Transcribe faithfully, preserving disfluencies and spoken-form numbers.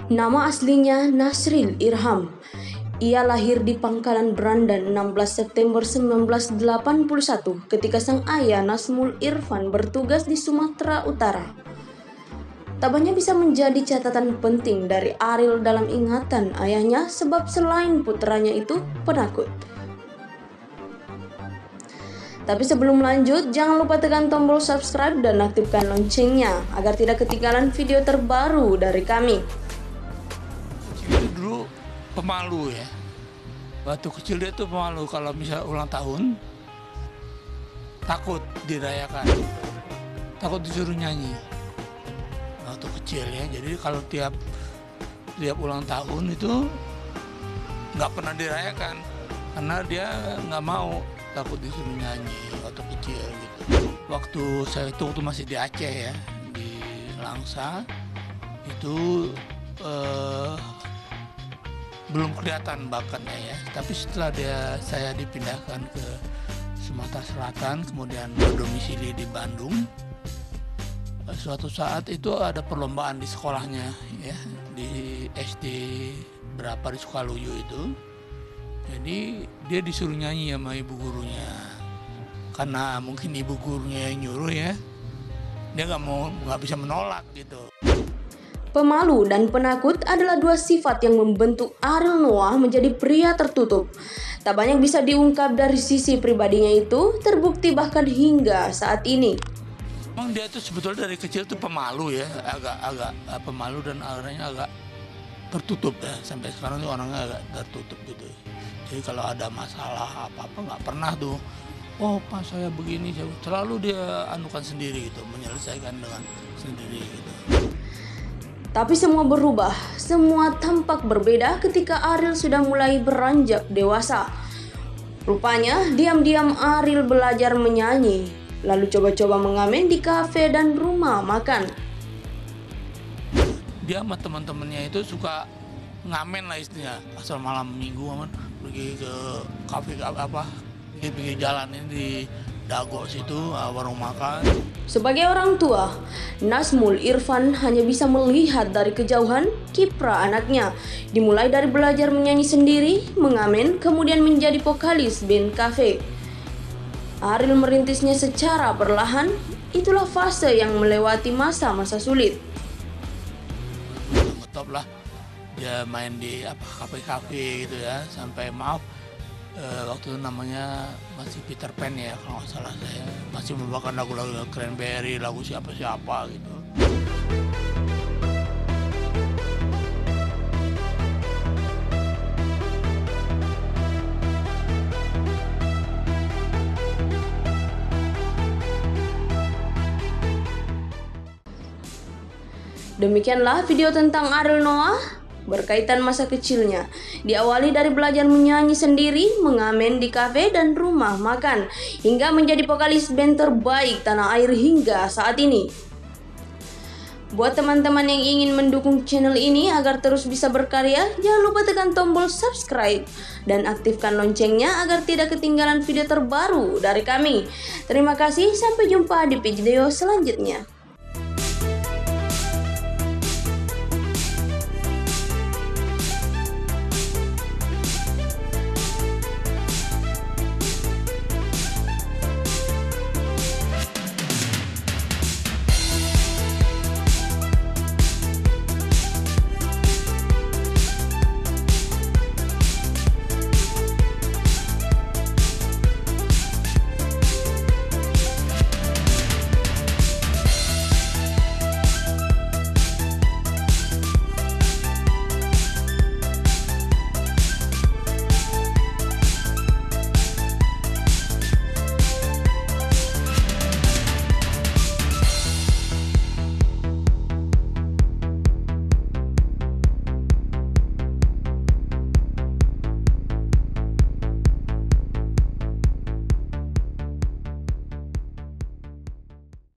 Nama aslinya Nasril Irham. Ia lahir di Pangkalan Brandan enam belas September seribu sembilan ratus delapan puluh satu ketika sang ayah Nasmul Irfan bertugas di Sumatera Utara. Tak banyak bisa menjadi catatan penting dari Ariel dalam ingatan ayahnya sebab selain putranya itu penakut. Tapi sebelum lanjut, jangan lupa tekan tombol subscribe dan aktifkan loncengnya agar tidak ketinggalan video terbaru dari kami. Itu dulu pemalu ya. Waktu kecil dia tuh pemalu, kalau misal ulang tahun takut dirayakan, takut disuruh nyanyi. Waktu kecil ya, jadi kalau tiap tiap ulang tahun itu nggak pernah dirayakan karena dia nggak mau, takut disuruh nyanyi waktu kecil gitu. Waktu saya itu waktu masih di Aceh ya, di Langsa itu eh, belum kelihatan bakatnya ya, tapi setelah dia saya dipindahkan ke Sumatera Selatan, kemudian berdomisili di Bandung, suatu saat itu ada perlombaan di sekolahnya ya, di S D berapa di Sukaluyu itu. Jadi dia disuruh nyanyi sama ibu gurunya, karena mungkin ibu gurunya yang nyuruh ya, dia nggak mau, nggak bisa menolak gitu. Pemalu dan penakut adalah dua sifat yang membentuk Ariel Noah menjadi pria tertutup. Tak banyak bisa diungkap dari sisi pribadinya itu, terbukti bahkan hingga saat ini. Emang dia tuh sebetulnya dari kecil tuh pemalu ya, agak-agak pemalu dan akhirnya agak tertutup ya. Sampai sekarang tuh orangnya agak tertutup gitu. Jadi kalau ada masalah apa-apa nggak pernah tuh, oh pas saya begini, selalu dia anukan sendiri gitu, menyelesaikan dengan sendiri gitu. Tapi semua berubah, semua tampak berbeda ketika Ariel sudah mulai beranjak dewasa. Rupanya diam-diam Ariel belajar menyanyi, lalu coba-coba mengamen di kafe dan rumah makan. Dia sama teman-temannya itu suka ngamen lah istilahnya, asal malam minggu aman pergi ke kafe apa, di pinggir jalan ini di Dago situ, warung makan. Sebagai orang tua, Nasmul Irfan hanya bisa melihat dari kejauhan kiprah anaknya. Dimulai dari belajar menyanyi sendiri, mengamen, kemudian menjadi vokalis band kafe. Ariel merintisnya secara perlahan, itulah fase yang melewati masa-masa sulit. Ngetop lah, dia main di apa kafe-kafe gitu ya, sampai maaf eh, waktu itu namanya masih Peter Pan ya kalau nggak salah, saya masih membawakan lagu-lagu Cranberry, lagu siapa-siapa gitu. Demikianlah video tentang Ariel Noah berkaitan masa kecilnya. Diawali dari belajar menyanyi sendiri, mengamen di kafe dan rumah makan, hingga menjadi vokalis band terbaik tanah air hingga saat ini. Buat teman-teman yang ingin mendukung channel ini agar terus bisa berkarya, jangan lupa tekan tombol subscribe dan aktifkan loncengnya agar tidak ketinggalan video terbaru dari kami. Terima kasih, sampai jumpa di video selanjutnya.